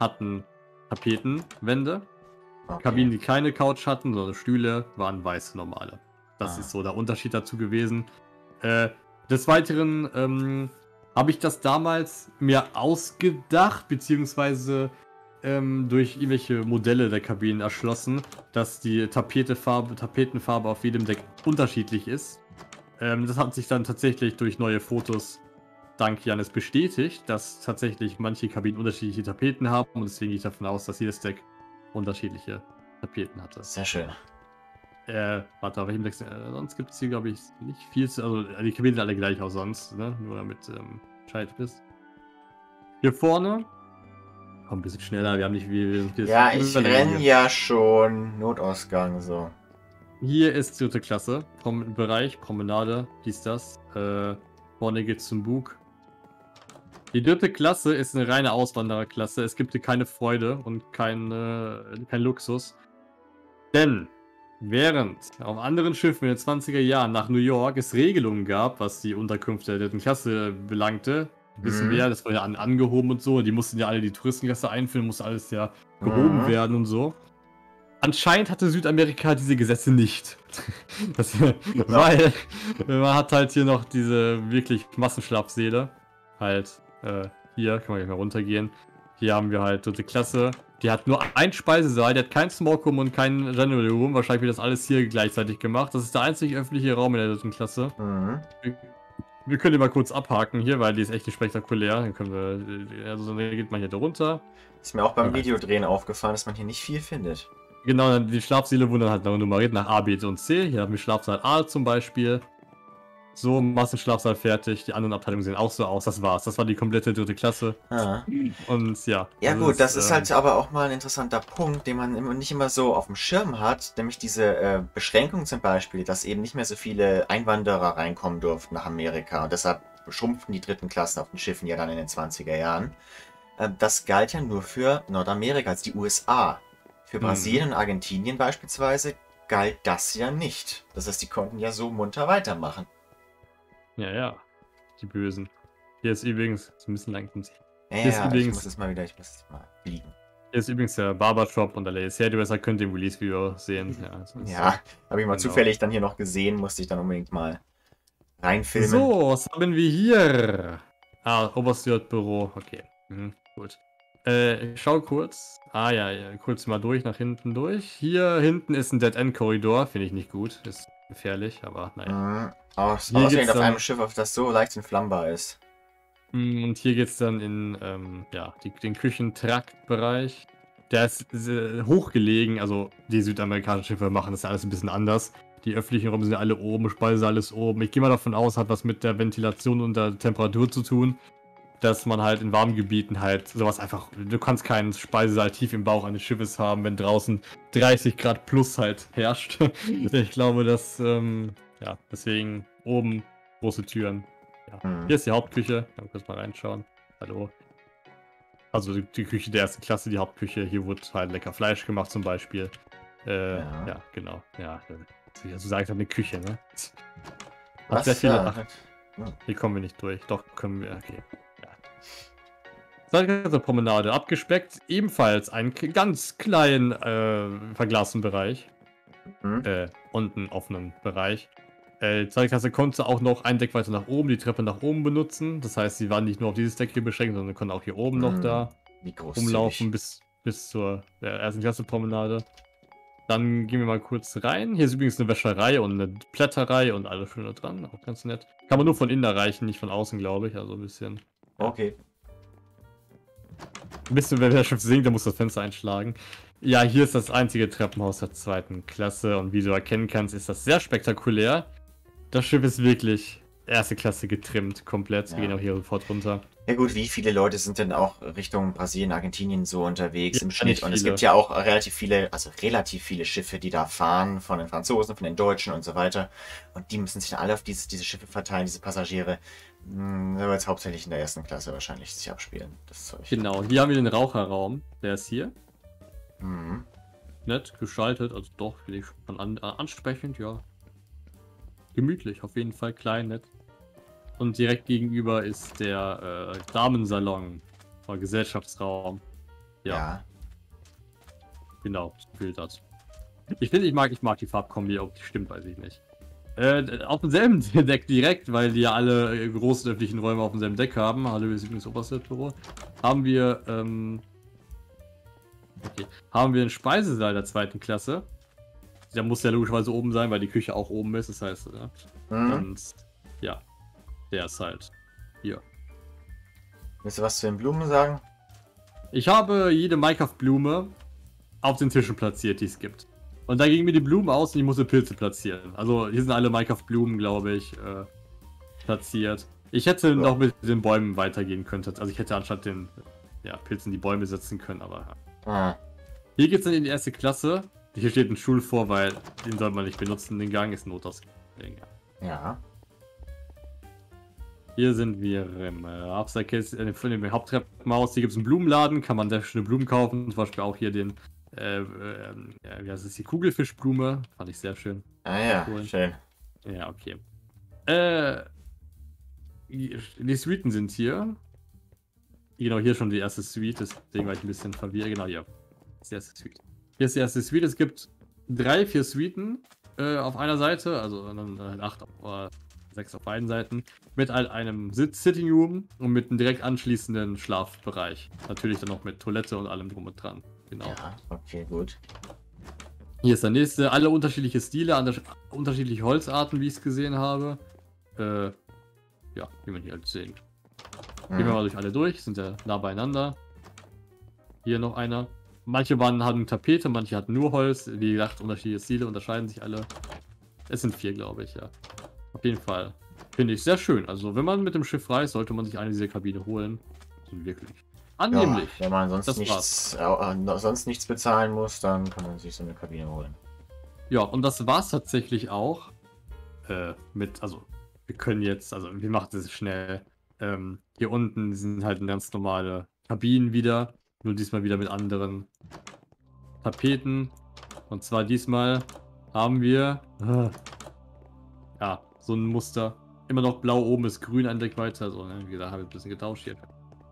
Tapetenwände. Okay. Kabinen, die keine Couch hatten, sondern Stühle, waren weiße normale. Das ist so der Unterschied dazu gewesen. Des Weiteren habe ich das damals mir ausgedacht, beziehungsweise durch irgendwelche Modelle der Kabinen erschlossen, dass die Tapetenfarbe auf jedem Deck unterschiedlich ist. Das hat sich dann tatsächlich durch neue Fotos dank Janis bestätigt, dass tatsächlich manche Kabinen unterschiedliche Tapeten haben und deswegen gehe ich davon aus, dass jedes Deck unterschiedliche Tapeten hatte. Sehr schön. Warte, auf welchem Deck? Sonst gibt es hier, glaube ich, nicht viel zu. Also, die Kabinen sind alle gleich aus sonst, ne? Nur damit Bescheid bist. Hier vorne. Komm, ein bisschen schneller, wir haben nicht viel. Ja, ich renne ja schon. Notausgang, so. Hier ist dritte Klasse. Vom Bereich, Promenade, das. Vorne geht's zum Bug. Die dritte Klasse ist eine reine Auswandererklasse. Es gibt hier keine Freude und kein Luxus. Denn während auf anderen Schiffen in den 20er Jahren nach New York es Regelungen gab, was die Unterkünfte der dritten Klasse belangte, wissen wir ja, das war ja angehoben und so, die mussten ja alle die Touristenklasse einführen, musste alles ja gehoben werden und so. Anscheinend hatte Südamerika diese Gesetze nicht. Weil man hat halt hier noch diese wirklich Massenschlafsäle. Halt, hier kann man gleich mal runtergehen. Hier haben wir halt dritte Klasse. Die hat nur einen Speisesaal, die hat kein Smoke Room und kein General Room. Wahrscheinlich wird das alles hier gleichzeitig gemacht. Das ist der einzige öffentliche Raum in der dritten Klasse. Wir können die mal kurz abhaken hier, weil die ist echt nicht spektakulär. Dann können wir, also dann geht man hier da runter. Ist mir auch beim Videodrehen aufgefallen, dass man hier nicht viel findet. Genau, die Schlafsäle wurden dann halt nummeriert nach A, B und C. Hier haben wir Schlafsaal A zum Beispiel. So, Massenschlafsaal fertig. Die anderen Abteilungen sehen auch so aus. Das war's. Das war die komplette dritte Klasse. Und ja. Ja gut, das ist halt aber auch mal ein interessanter Punkt, den man nicht immer so auf dem Schirm hat. Nämlich diese Beschränkung zum Beispiel, dass eben nicht mehr so viele Einwanderer reinkommen durften nach Amerika. Und deshalb schrumpften die dritten Klassen auf den Schiffen ja dann in den 20er Jahren. Das galt ja nur für Nordamerika, also die USA. Für Brasilien und Argentinien beispielsweise galt das ja nicht. Das heißt, die konnten ja so munter weitermachen. Ja. Die Bösen. Hier ist übrigens, ist ein bisschen lang vom sich. Ja, ich muss es mal fliegen. Hier ist übrigens der Barbershop und der Ladies Hairdresser, könnt ihr im Release-Video sehen. Ja, habe ich mal zufällig dann hier noch gesehen, musste ich dann unbedingt mal reinfilmen. So, was haben wir hier? Obersteward-Büro, okay. Gut. Ich schau kurz. Ja, kurz mal nach hinten durch. Hier hinten ist ein Dead-End-Korridor, finde ich nicht gut. Ist gefährlich, aber naja. Ausgerechnet auf einem Schiff, auf das so leicht entflammbar ist. Und hier geht es dann in den Küchentraktbereich. Der ist hochgelegen, also die südamerikanischen Schiffe machen das ja alles ein bisschen anders. Die öffentlichen Räume sind ja alle oben, Speisesaal ist oben. Ich gehe mal davon aus, hat was mit der Ventilation und der Temperatur zu tun. Dass man halt in warmen Gebieten halt sowas einfach, du kannst keinen Speisesaal tief im Bauch eines Schiffes haben, wenn draußen 30 Grad plus halt herrscht. Ich glaube, dass, deswegen oben große Türen. Ja. Hier ist die Hauptküche, kann kurz mal reinschauen. Hallo. Also die Küche der ersten Klasse, die Hauptküche, hier wurde halt lecker Fleisch gemacht zum Beispiel. Ja, genau. Ja, du sagst eine Küche, ne? Hat Was? sehr viele. Ja. Ach, hier kommen wir nicht durch. Doch, können wir. Okay. Ja. Zweite Promenade, abgespeckt. Ebenfalls einen ganz kleinen verglasten Bereich. Hm? Und einen offenen Bereich. Zweite Klasse konnte auch noch ein Deck weiter nach oben, die Treppe nach oben benutzen. Das heißt, sie waren nicht nur auf dieses Deck hier beschränkt, sondern konnten auch hier oben noch da Wie großzügig. rumlaufen bis zur ersten Klasse Promenade. Dann gehen wir mal kurz rein. Hier ist übrigens eine Wäscherei und eine Plätterei und alles schön da dran. Auch ganz nett. Kann man nur von innen erreichen, nicht von außen, glaube ich. Also ein bisschen. Ja. Okay. Ein bisschen, wenn der Schiff sinkt, dann muss das Fenster einschlagen. Ja, hier ist das einzige Treppenhaus der zweiten Klasse und wie du erkennen kannst, ist das sehr spektakulär. Das Schiff ist wirklich erste Klasse getrimmt, komplett. Wir Ja. gehen auch hier sofort runter. Ja gut, wie viele Leute sind denn auch Richtung Brasilien, Argentinien so unterwegs Ja, im Schnitt? nicht Und es viele. gibt ja auch relativ viele Schiffe, die da fahren, von den Franzosen, von den Deutschen und so weiter. Und die müssen sich dann alle auf diese Schiffe verteilen, diese Passagiere. Da wird es hauptsächlich in der ersten Klasse wahrscheinlich sich abspielen, das Zeug. Genau, hier haben wir den Raucherraum. Der ist hier. Mhm. Nett geschaltet, also doch, finde ich schon ansprechend, ja. Gemütlich, auf jeden Fall, klein, nett. Und direkt gegenüber ist der Damensalon, oder Gesellschaftsraum. Ja, genau, gefiltert. Ich finde, ich mag die Farbkombi, ob die stimmt, weiß ich nicht. Auf demselben Deck direkt, weil die ja alle großen öffentlichen Räume auf demselben Deck haben, hallo, wir sind übrigens oberstes Büro, haben wir, haben wir einen Speisesaal der zweiten Klasse. Der muss ja logischerweise oben sein, weil die Küche auch oben ist, das heißt, ja. Mhm. Und ja, der ist halt hier. Willst du was zu den Blumen sagen? Ich habe jede Minecraft-Blume auf den Tischen platziert, die es gibt. Und da gingen mir die Blumen aus und ich musste Pilze platzieren. Also hier sind alle Minecraft-Blumen, glaube ich, platziert. Ich hätte noch mit den Bäumen weitergehen können. Also ich hätte anstatt den Pilzen die Bäume setzen können, aber Ah. hier geht es dann in die erste Klasse. Hier steht ein Stuhl vor, weil den soll man nicht benutzen. Den Gang ist Notausgang. Ja. Hier sind wir im von dem Haupttreppenhaus. Hier gibt es einen Blumenladen, kann man sehr schöne Blumen kaufen. Zum Beispiel auch hier den, wie heißt es, die Kugelfischblume. Fand ich sehr schön. Ah ja, Cool. schön. Ja, okay. Die Suiten sind hier. Genau, hier schon die erste Suite, deswegen war ich ein bisschen verwirrt. Genau, hier. Das ist die erste Suite. Hier ist die erste Suite. Es gibt 4 Suiten auf einer Seite, also dann 8 oder 6 auf beiden Seiten, mit einem Sitting Room und mit einem direkt anschließenden Schlafbereich. Natürlich dann noch mit Toilette und allem drum und dran. Genau. Ja, okay, gut. Hier ist der nächste. Alle unterschiedliche Stile, unterschiedliche Holzarten, wie ich es gesehen habe. Ja, wie man hier halt sehen. Gehen wir mal durch alle durch, sind ja nah beieinander. Hier noch einer. Manche hatten Tapete, manche hatten nur Holz. Wie gesagt, unterschiedliche Stile unterscheiden sich alle. Es sind 4, glaube ich, ja. Auf jeden Fall. Finde ich sehr schön. Also, wenn man mit dem Schiff reist, sollte man sich eine dieser Kabine holen. Sind wirklich annehmlich. Ja, wenn man sonst Das sonst nichts bezahlen muss, dann kann man sich so eine Kabine holen. Ja, und das war's tatsächlich auch. Also, wir können jetzt, also, wir machen das schnell. Hier unten sind halt ganz normale Kabinen wieder. Nur diesmal wieder mit anderen Tapeten. Und zwar diesmal haben wir ja, so ein Muster. Immer noch blau, oben ist grün, ein Deck weiter. So, ne? Wie gesagt, habe ich ein bisschen getauscht hier.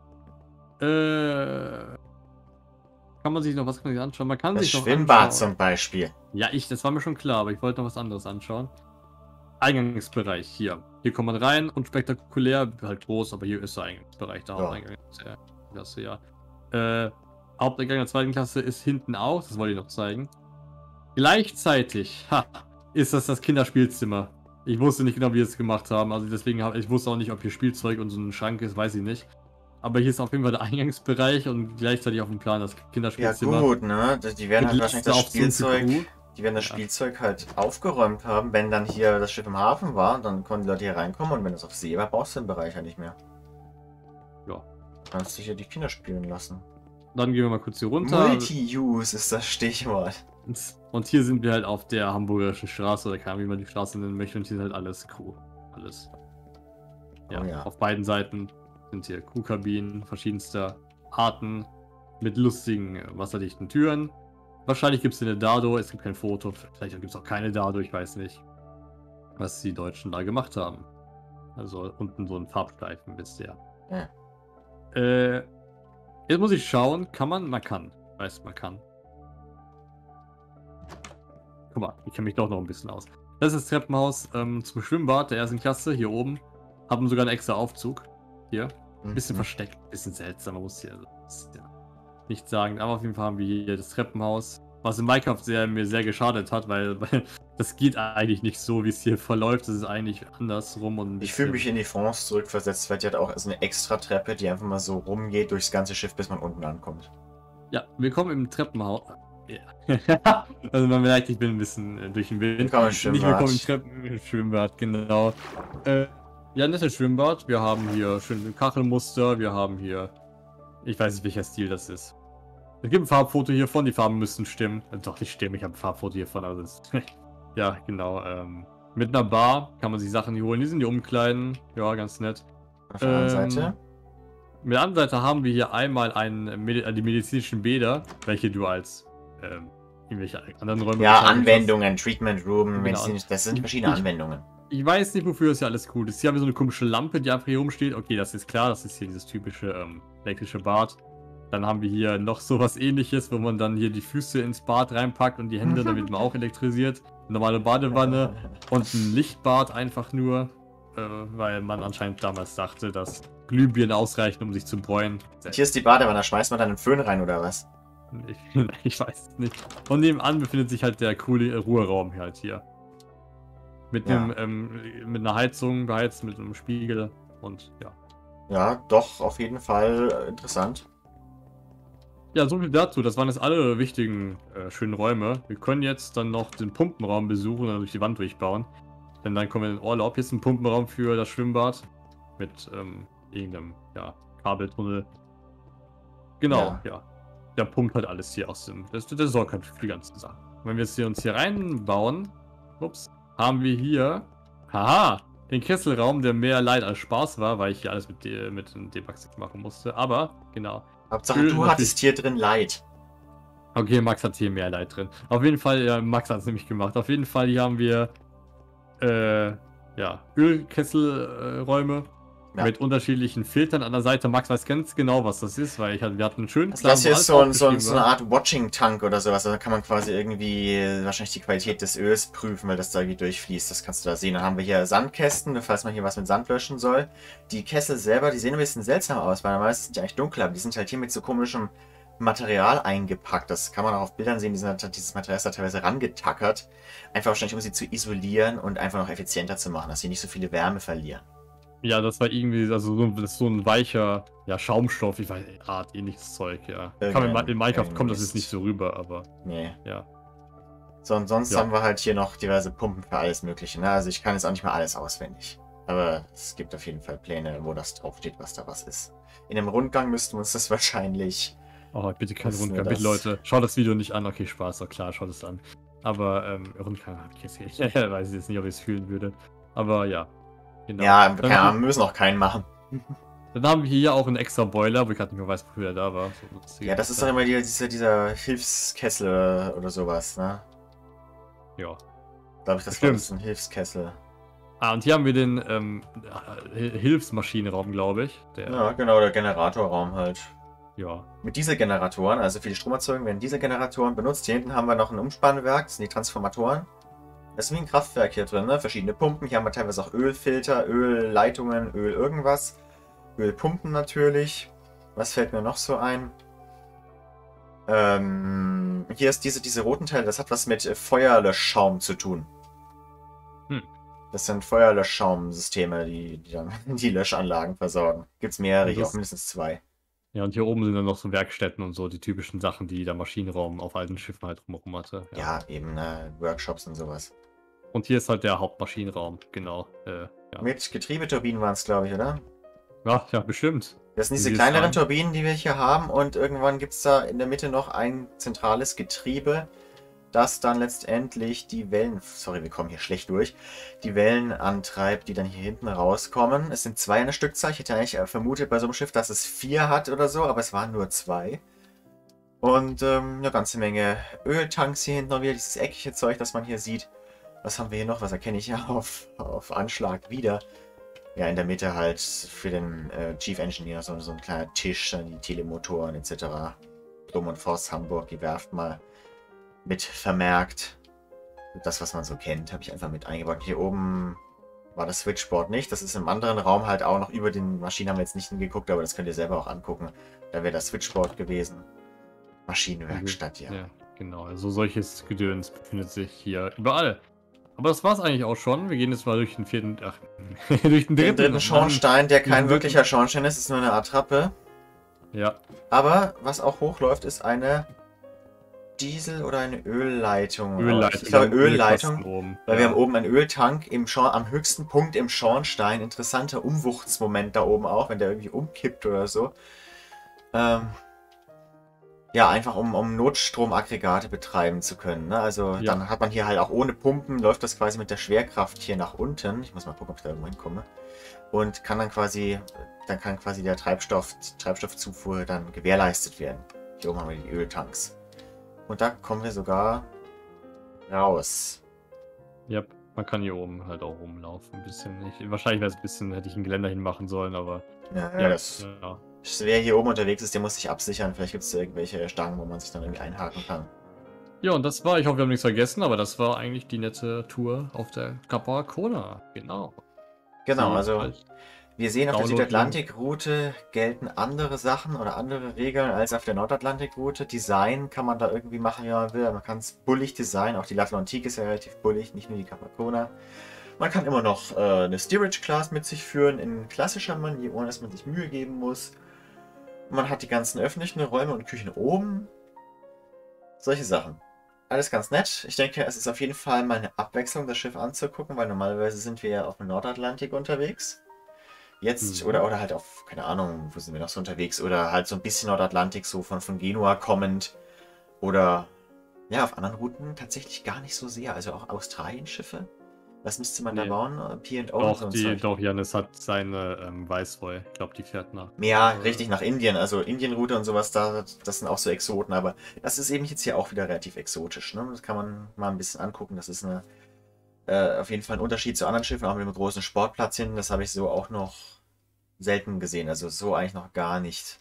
Kann man sich noch was anschauen? Man kann Das sich noch Schwimmbad anschauen. zum Beispiel. Ja, das war mir schon klar, aber ich wollte noch was anderes anschauen. Eingangsbereich hier. Hier kommt man rein und spektakulär, halt groß, aber hier ist der Eingangsbereich, der Haupteingang. Das ja. Haupteingang der zweiten Klasse ist hinten auch, das wollte ich noch zeigen. Gleichzeitig ist das Kinderspielzimmer. Ich wusste nicht genau, wie wir es gemacht haben, also deswegen ich wusste auch nicht, ob hier Spielzeug und so ein Schrank ist, weiß ich nicht. Aber hier ist auf jeden Fall der Eingangsbereich und gleichzeitig auf dem Plan das Kinderspielzimmer. Ja gut, ne? Die werden halt wahrscheinlich das Spielzeug... Die werden das Ja. Spielzeug halt aufgeräumt haben, wenn dann hier das Schiff im Hafen war, dann konnten die Leute hier reinkommen und wenn es auf See war, brauchst du den Bereich ja nicht mehr. Ja. Kannst du hier die Kinder spielen lassen. Dann gehen wir mal kurz hier runter. Multi-Use ist das Stichwort. Und hier sind wir halt auf der Hamburgerischen Straße, oder keine Ahnung, wie man die Straße nennen möchte, und hier sind halt alles Crew. Alles. Ja, Oh ja. Auf beiden Seiten sind hier Crewkabinen verschiedenster Arten mit lustigen, wasserdichten Türen. Wahrscheinlich gibt es eine Dado, es gibt kein Foto, vielleicht gibt es auch keine Dado, ich weiß nicht, was die Deutschen da gemacht haben. Also unten so ein Farbstreifen, wisst ihr. Ja. Jetzt muss ich schauen, kann man? Man kann. Weiß, man kann. Guck mal, ich kenne mich doch noch ein bisschen aus. Das ist das Treppenhaus zum Schwimmbad der ersten Klasse, hier oben. Haben sogar einen extra Aufzug. Hier. Bisschen versteckt, bisschen seltsam, man muss hier nicht sagen. Aber auf jeden Fall haben wir hier das Treppenhaus, was in Minecraft mir sehr geschadet hat, weil das geht eigentlich nicht so, wie es hier verläuft. Das ist eigentlich andersrum. Und ich fühle mich in die France zurückversetzt, weil die hat auch so eine extra Treppe, die einfach mal so rumgeht durchs ganze Schiff, bis man unten ankommt. Ja, willkommen im Treppenhaus. Ja. Also man merkt, ich bin ein bisschen durch den Wind. Willkommen im Schwimmbad. Nicht willkommen im Schwimmbad, genau. Ja, nettes Schwimmbad. Wir haben hier schöne Kachelmuster. Wir haben hier... Ich weiß nicht, welcher Stil das ist. Es gibt ein Farbfoto hiervon. Die Farben müssten stimmen. Doch, nicht stimmen. Ich habe ein Farbfoto hiervon. Also das ja, genau. Mit einer Bar kann man sich Sachen hier holen. Die sind die Umkleiden. Ja, ganz nett. Auf der anderen Seite? Mit der anderen Seite haben wir hier einmal die medizinischen Bäder, welche du als irgendwelche anderen Räume... Ja, Anwendungen, Treatment Room, genau. Das sind verschiedene Anwendungen. Ich weiß nicht, wofür das hier alles cool ist. Hier haben wir so eine komische Lampe, die einfach hier rumsteht. Okay, das ist klar, das ist hier dieses typische elektrische Bad. Dann haben wir hier noch sowas ähnliches, wo man dann hier die Füße ins Bad reinpackt und die Hände, da wird man auch elektrisiert. Eine normale Badewanne und ein Lichtbad einfach nur, weil man anscheinend damals dachte, dass Glühbirnen ausreichen, um sich zu bräunen. Hier ist die Badewanne, da schmeißt man dann einen Föhn rein oder was? Ich weiß es nicht. Und nebenan befindet sich halt der coole Ruheraum halt hier. Mit mit einer Heizung beheizt, mit einem Spiegel und ja. Ja, doch, auf jeden Fall interessant. Ja, so viel dazu. Das waren jetzt alle wichtigen, schönen Räume. Wir können jetzt dann noch den Pumpenraum besuchen und durch die Wand durchbauen. Denn dann kommen wir in den Urlaub. Hier ist ein Pumpenraum für das Schwimmbad. Mit irgendeinem, ja, Kabeltunnel. Genau, ja. Der pumpt halt alles hier aus dem... Der sorgt halt für die ganzen Sachen. Wenn wir jetzt uns hier reinbauen, ups, haben wir hier, haha, den Kesselraum, der mehr Leid als Spaß war, weil ich hier alles mit dem Debug machen musste. Aber, genau. Hauptsache, du hattest hier drin Leid. Okay, Max hat hier mehr Leid drin. Auf jeden Fall, ja, Max hat es nämlich gemacht. Auf jeden Fall, hier haben wir, ja, Ölkesselräume. Ja. Mit unterschiedlichen Filtern an der Seite. Max weiß ganz genau, was das ist, weil wir hatten einen schönen Plan. Das hier ist so eine Art Watching-Tank oder sowas. Da kann man quasi irgendwie wahrscheinlich die Qualität des Öls prüfen, weil das da irgendwie durchfließt. Das kannst du da sehen. Dann haben wir hier Sandkästen, falls man hier was mit Sand löschen soll. Die Kessel selber, die sehen ein bisschen seltsam aus, weil meistens sind die eigentlich dunkler, aber die sind halt hier mit so komischem Material eingepackt. Das kann man auch auf Bildern sehen. Dieses Material ist da teilweise rangetackert. Einfach wahrscheinlich, um sie zu isolieren und einfach noch effizienter zu machen, dass sie nicht so viele Wärme verlieren. Ja, das war irgendwie, also das ist so ein weicher, ja, Schaumstoff, ich weiß, Art, ähnliches Zeug, ja. In Minecraft kommt das jetzt nicht so rüber, aber... Nee. Ja. So, und sonst haben wir halt hier noch diverse Pumpen für alles Mögliche, ne? Also ich kann jetzt auch nicht mal alles auswendig. Aber es gibt auf jeden Fall Pläne, wo das draufsteht, was da was ist. In einem Rundgang müssten wir uns das wahrscheinlich... Oh, bitte kein Rundgang, bitte Leute. Schaut das Video nicht an, okay, Spaß, doch klar, schaut es an. Aber, Rundgang habe ich jetzt nicht, weiß ich jetzt nicht, ob ich es fühlen würde. Aber, ja. Genau. Ja, wir müssen auch keinen machen. Dann haben wir hier auch einen extra Boiler, wo ich gerade nicht mehr weiß, wofür er da war. So, ja, das ist doch immer dieser Hilfskessel oder sowas, ne? Ja. Glaube ich, das war ein Hilfskessel. Ah, und hier haben wir den Hilfsmaschinenraum, glaube ich. Ja, genau, der Generatorraum halt. Ja. Mit Dieselgeneratoren, also für die Stromerzeugung werden Dieselgeneratoren benutzt. Hier hinten haben wir noch ein Umspannwerk, das sind die Transformatoren. Das ist wie ein Kraftwerk hier drin, ne? Verschiedene Pumpen. Hier haben wir teilweise auch Ölfilter, Ölleitungen, Öl irgendwas. Ölpumpen natürlich. Was fällt mir noch so ein? Hier ist diese roten Teile, das hat was mit Feuerlöschschaum zu tun. Das sind Feuerlöschschaumsysteme, die dann die Löschanlagen versorgen. Gibt es mehrere, hier auch mindestens 2. Ja, und hier oben sind dann noch so Werkstätten und so, die typischen Sachen, die der Maschinenraum auf alten Schiffen halt drumherum hatte. Ja, eben, Workshops und sowas. Und hier ist halt der Hauptmaschinenraum, genau. Ja. Mit Getriebeturbinen waren es, glaube ich, oder? Ja, bestimmt. Das sind diese kleineren Turbinen, die wir hier haben, und irgendwann gibt es da in der Mitte noch ein zentrales Getriebe, das dann letztendlich die Wellen, sorry, wir kommen hier schlecht durch, die Wellen antreibt, die dann hier hinten rauskommen. Es sind 2 an der Stückzahl. Ich hätte eigentlich vermutet bei so einem Schiff, dass es 4 hat oder so, aber es waren nur 2. Und eine ganze Menge Öltanks hier hinten noch wieder, dieses eckige Zeug, das man hier sieht. Was haben wir hier noch? Was erkenne ich ja auf Anschlag wieder? Ja, in der Mitte halt für den Chief Engineer so ein kleiner Tisch, dann die Telemotoren etc. Dom und Forst Hamburg, die Werft mal mit vermerkt. Das, was man so kennt, habe ich einfach mit eingebaut. Hier oben war das Switchboard nicht. Das ist im anderen Raum halt auch noch über den Maschinen, haben wir jetzt nicht hingeguckt, aber das könnt ihr selber auch angucken. Da wäre das Switchboard gewesen. Maschinenwerkstatt, ja. Ja, genau. Also solches Gedöns befindet sich hier überall. Aber das war's eigentlich auch schon. Wir gehen jetzt mal durch den vierten, durch den Den dritten Schornstein, der kein den wirklicher Schornstein ist, ist nur eine Attrappe. Ja, Aber was auch hochläuft, ist eine Diesel- oder eine Ölleitung. Ölleitung. Ich glaube Ölkasten Ölleitung, oben. weil wir Ja. haben oben einen Öltank am höchsten Punkt im Schornstein. Interessanter Umwuchtsmoment da oben auch, wenn der irgendwie umkippt oder so. Ja, einfach um Notstromaggregate betreiben zu können. Ne? Also Ja. dann hat man hier halt auch ohne Pumpen, läuft das quasi mit der Schwerkraft hier nach unten. Ich muss mal gucken, ob ich da irgendwo hinkomme. Und kann dann quasi der die Treibstoffzufuhr dann gewährleistet werden. Hier oben haben wir die Öltanks. Und da kommen wir sogar raus. Ja, man kann hier oben halt auch rumlaufen. Ein bisschen. Wahrscheinlich wäre es ein bisschen, hätte ich ein Geländer hinmachen sollen, aber. Ja, Ja, das. ja. Wer hier oben unterwegs ist, der muss sich absichern. Vielleicht gibt es irgendwelche Stangen, wo man sich dann irgendwie einhaken kann. Ja, und das war, ich hoffe, wir haben nichts vergessen, aber das war eigentlich die nette Tour auf der Capacona. Genau. Genau, Die also halt wir sehen, auf der Download-Link. Südatlantikroute gelten andere Sachen oder andere Regeln als auf der Nordatlantikroute. Design kann man da irgendwie machen, wie man will. Man kann es bullig designen. Auch die L'Atlantique ist ja relativ bullig, nicht nur die Capacona. Man kann immer noch eine Steerage Class mit sich führen in klassischer Manier, ohne dass man sich Mühe geben muss. Man hat die ganzen öffentlichen Räume und Küchen oben. Solche Sachen. Alles ganz nett. Ich denke, es ist auf jeden Fall mal eine Abwechslung, das Schiff anzugucken, weil normalerweise sind wir ja auf dem Nordatlantik unterwegs. Jetzt, oder halt auf, keine Ahnung, wo sind wir noch so unterwegs, oder halt so ein bisschen Nordatlantik, so von Genua kommend. Oder ja, auf anderen Routen tatsächlich gar nicht so sehr. Also auch Australien-Schiffe. Was müsste man da Nee. bauen? P&O und Doch, so ein Zeug. doch, Janis hat seine Viceroy. Ich glaube, die fährt nach. Ja, richtig, nach Indien. Also Indienroute und sowas, das sind auch so Exoten. Aber das ist eben jetzt hier auch wieder relativ exotisch. Ne? Das kann man mal ein bisschen angucken. Das ist auf jeden Fall ein Unterschied zu anderen Schiffen, auch mit einem großen Sportplatz hin. Das habe ich so auch noch selten gesehen. Also so eigentlich noch gar nicht.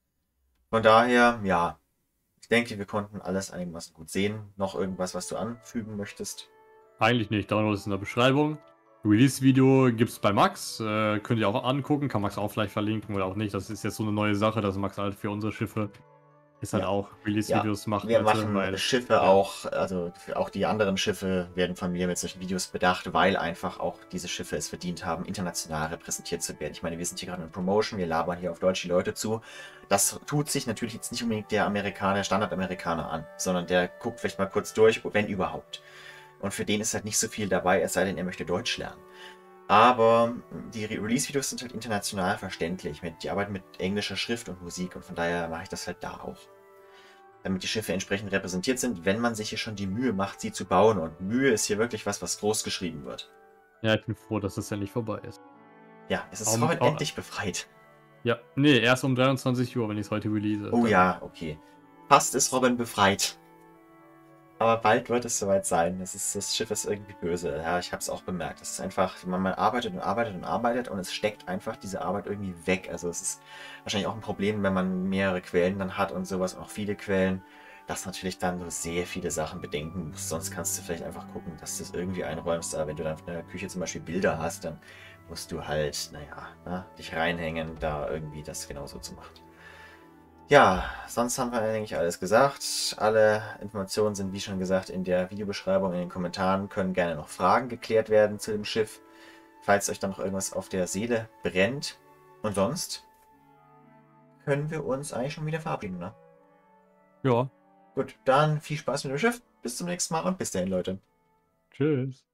Von daher, ja, ich denke, wir konnten alles einigermaßen gut sehen. Noch irgendwas, was du anfügen möchtest? Eigentlich nicht. Download ist in der Beschreibung. Release-Video gibt es bei Max. Könnt ihr auch angucken. Kann Max auch vielleicht verlinken oder auch nicht. Das ist jetzt so eine neue Sache, dass Max halt für unsere Schiffe ist halt Ja. auch Release-Videos macht. Wir Leute, machen Schiffe auch, also auch die anderen Schiffe werden von mir mit solchen Videos bedacht, weil einfach auch diese Schiffe es verdient haben, international repräsentiert zu werden. Ich meine, wir sind hier gerade in Promotion, wir labern hier auf deutsche Leute zu. Das tut sich natürlich jetzt nicht unbedingt der Standardamerikaner an, sondern der guckt vielleicht mal kurz durch, wenn überhaupt. Und für den ist halt nicht so viel dabei, es sei denn, er möchte Deutsch lernen. Aber die Release-Videos sind halt international verständlich. Die arbeiten mit englischer Schrift und Musik und von daher mache ich das halt da auch. Damit die Schiffe entsprechend repräsentiert sind, wenn man sich hier schon die Mühe macht, sie zu bauen. Und Mühe ist hier wirklich was groß geschrieben wird. Ja, ich bin froh, dass das ja nicht vorbei ist. Ja, es ist Robin endlich befreit. Ja, nee, erst um 23 Uhr, wenn ich es heute release. Oh ja, okay. Fast ist Robin befreit. Aber bald wird es soweit sein. Das Schiff ist irgendwie böse. Ja, ich habe es auch bemerkt. Es ist einfach, man arbeitet und arbeitet und arbeitet und es steckt einfach diese Arbeit irgendwie weg. Also es ist wahrscheinlich auch ein Problem, wenn man mehrere Quellen dann hat und sowas und auch viele Quellen, dass natürlich dann du sehr viele Sachen bedenken musst. Sonst kannst du vielleicht einfach gucken, dass du es irgendwie einräumst. Aber wenn du dann in der Küche zum Beispiel Bilder hast, dann musst du halt, naja, dich reinhängen, da irgendwie das genauso zu machen. Ja, sonst haben wir eigentlich alles gesagt. Alle Informationen sind, wie schon gesagt, in der Videobeschreibung, in den Kommentaren. Können gerne noch Fragen geklärt werden zu dem Schiff, falls euch dann noch irgendwas auf der Seele brennt. Und sonst können wir uns eigentlich schon wieder verabschieden, ne? Ja. Gut, dann viel Spaß mit dem Schiff. Bis zum nächsten Mal und bis dahin, Leute. Tschüss.